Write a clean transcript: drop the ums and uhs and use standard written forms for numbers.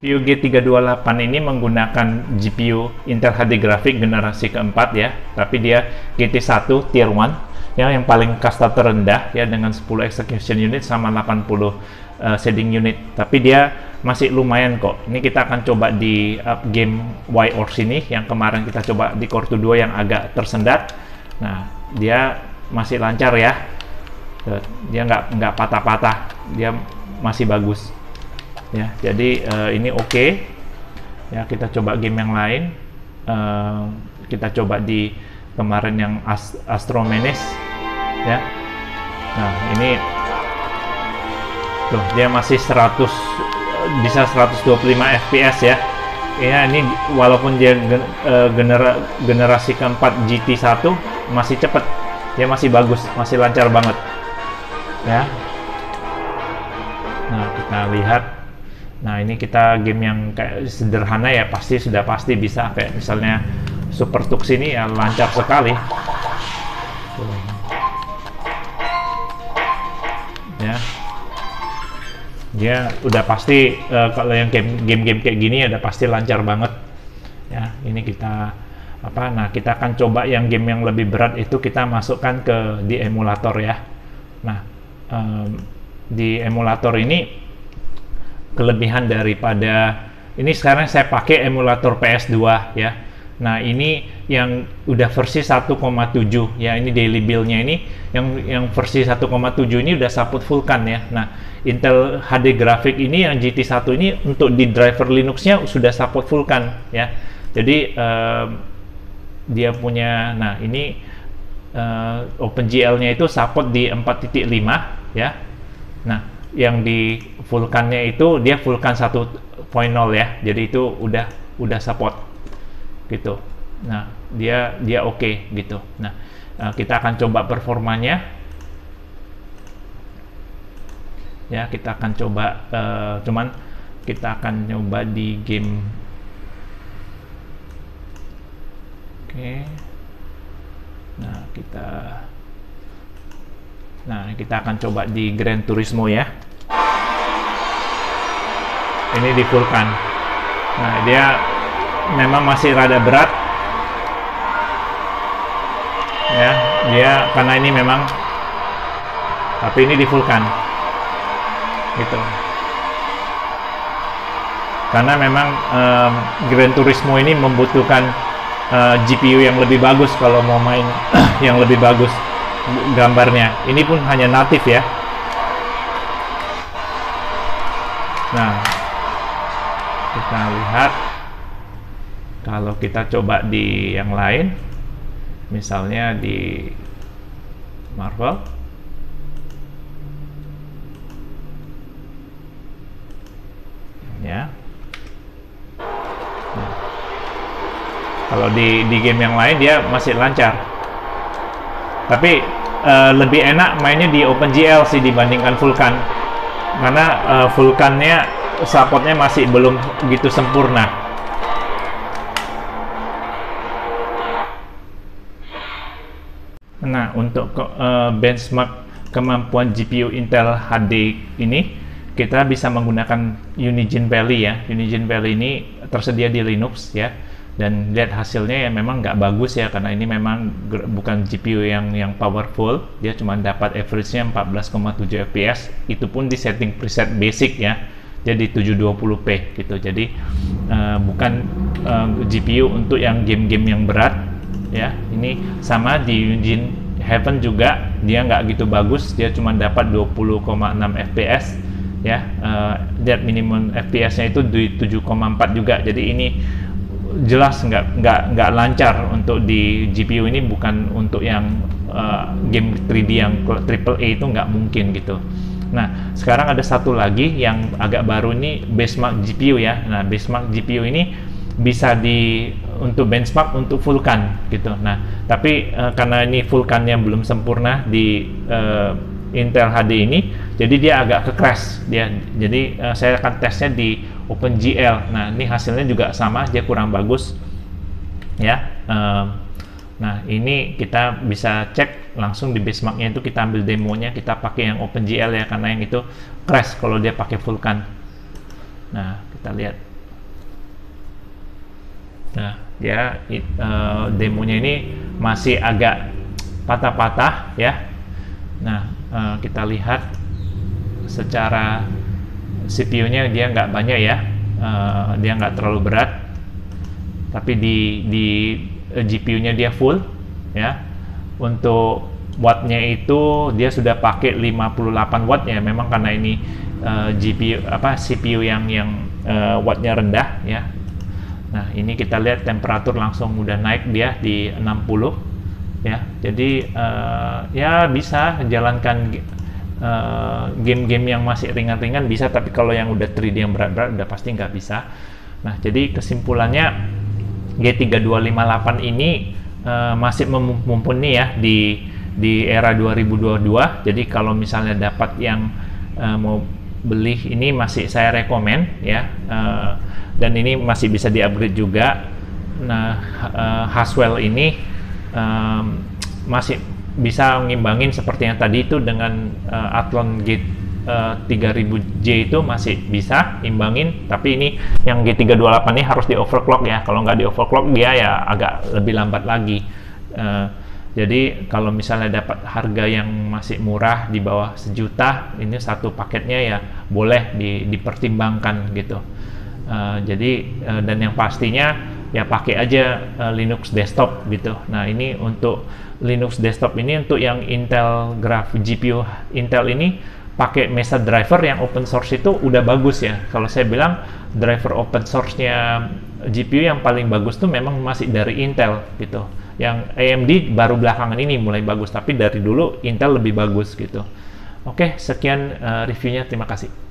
GPU G328 ini menggunakan GPU Intel HD Graphics generasi keempat ya, tapi dia GT1 Tier 1 ya, yang paling kasta terendah ya, dengan 10 execution unit sama 80 shading unit. Tapi dia masih lumayan kok. Ini kita akan coba di game Y-Ors ini, yang kemarin kita coba di Core 2 yang agak tersendat. Nah, dia masih lancar ya. Dia nggak patah-patah, dia masih bagus. Ya, jadi ini oke. Ya, kita coba game yang lain. Kita coba di kemarin yang Astro Menace ya. Nah, ini tuh dia masih 100, bisa 125 fps ya. Ya, ini walaupun dia generasi keempat GT1 masih cepet, dia masih bagus, masih lancar banget ya. Nah, kita lihat. Nah, ini kita game yang kayak sederhana ya, sudah pasti bisa, kayak misalnya Super Tux ini ya lancar sekali. Ya, dia udah pasti kalau yang game-game kayak gini udah pasti lancar banget. Ya, ini kita apa? Nah, kita akan coba yang game yang lebih berat itu kita masukkan di emulator ya. Nah, di emulator ini kelebihan daripada ini, sekarang saya pakai emulator PS2 ya. Nah, ini yang udah versi 1,7 ya, ini daily build-nya ini yang versi 1,7 ini udah support Vulkan ya. Nah, Intel HD Graphics ini yang GT1 ini untuk di driver Linux-nya sudah support Vulkan ya. Jadi dia punya, nah ini OpenGL-nya itu support di 4.5 ya. Nah, yang di Vulkan-nya itu dia Vulkan 1.0 ya, jadi itu udah support gitu. Nah, dia oke gitu. Nah, kita akan coba performanya ya, kita akan coba cuman kita akan coba di game. Oke. Nah, kita akan coba di Gran Turismo ya. Ini di Vulkan. Nah, dia memang masih rada berat. Ya, dia karena ini memang, tapi ini di Vulkan. Gitu. Karena memang Gran Turismo ini membutuhkan GPU yang lebih bagus kalau mau main yang lebih bagus gambarnya. Ini pun hanya natif ya. Nah, kita lihat kalau kita coba di yang lain, misalnya di Marvel ya. Nah, kalau di game yang lain dia masih lancar. Tapi lebih enak mainnya di OpenGL sih dibandingkan Vulkan, karena Vulkannya supportnya masih belum begitu sempurna. Nah, untuk benchmark kemampuan GPU Intel HD ini, kita bisa menggunakan Unigine Valley ya. Unigine Valley ini tersedia di Linux ya. Dan lihat hasilnya ya, memang nggak bagus ya, karena ini memang bukan GPU yang powerful. Dia cuma dapat average-nya 14,7 fps, itu pun di setting preset basic ya, jadi 720p gitu. Jadi bukan GPU untuk yang game-game yang berat ya. Ini sama di Unigine Heaven juga, dia nggak gitu bagus, dia cuma dapat 20,6 fps ya. Lihat minimum fps-nya itu di 7,4 juga. Jadi ini jelas nggak lancar untuk di GPU ini, bukan untuk yang game 3D yang AAA itu nggak mungkin gitu. Nah, sekarang ada satu lagi yang agak baru ini, benchmark GPU ya. Nah, benchmark GPU ini bisa untuk benchmark untuk Vulkan gitu. Nah, tapi karena ini Vulkannya belum sempurna di Intel HD ini, jadi dia agak crash dia. Jadi saya akan tesnya di OpenGL. Nah, ini hasilnya juga sama, dia kurang bagus ya. Nah, ini kita bisa cek langsung di benchmarknya, itu kita ambil demonya, kita pakai yang OpenGL ya, karena yang itu crash kalau dia pakai Vulkan. Nah, kita lihat Nah, ya demonya ini masih agak patah-patah ya. Nah, kita lihat secara CPU-nya dia nggak banyak ya, dia nggak terlalu berat, tapi di GPU-nya dia full ya. Untuk wattnya itu dia sudah pakai 58 watt ya, memang karena ini CPU yang wattnya rendah ya. Nah, ini kita lihat temperatur langsung udah naik dia di 60 ya. Jadi ya bisa jalankan game-game yang masih ringan-ringan bisa, tapi kalau yang udah 3D yang berat-berat udah pasti nggak bisa. Nah, jadi kesimpulannya G3258 ini masih mumpuni ya di era 2022. Jadi kalau misalnya dapat yang mau beli ini masih saya rekomen ya. Dan ini masih bisa di-upgrade juga. Nah, Haswell ini masih bisa ngimbangin seperti yang tadi itu dengan Athlon G3000J itu masih bisa imbangin, tapi ini yang G328 ini harus di overclock ya. Kalau nggak di overclock dia ya agak lebih lambat lagi. Jadi kalau misalnya dapat harga yang masih murah di bawah 1 juta, ini satu paketnya ya boleh dipertimbangkan gitu. Dan yang pastinya ya pakai aja Linux desktop gitu. Nah, ini untuk Linux desktop ini untuk yang Intel GPU Intel ini pakai Mesa driver yang open source itu udah bagus ya. Kalau saya bilang driver open source-nya GPU yang paling bagus tuh memang masih dari Intel gitu. Yang AMD baru belakangan ini mulai bagus, tapi dari dulu Intel lebih bagus gitu. Oke, sekian reviewnya, terima kasih.